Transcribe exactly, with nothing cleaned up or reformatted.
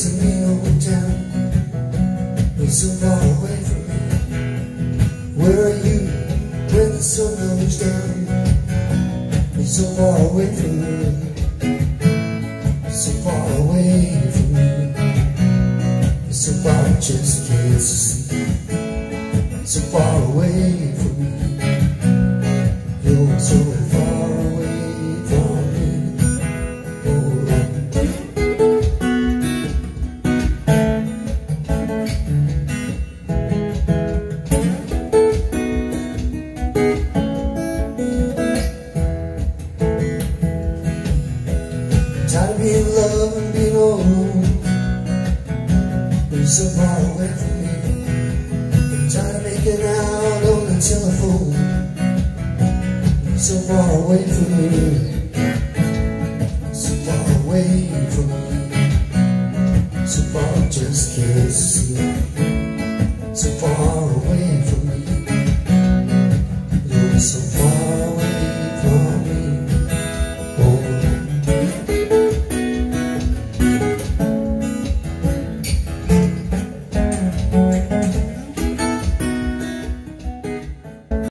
It's a mean old town. It's so far away from me. Where are you when the sun goes down? It's so far away from me. So far away from me. It's so far I just can't see. So far away from me. You're so far away from me. Oh, tired of being loved and being alone. You're so far away from me. I'm tired of making out on the telephone. You're so far away from me. So far away from me. So far I just can't see. So far away.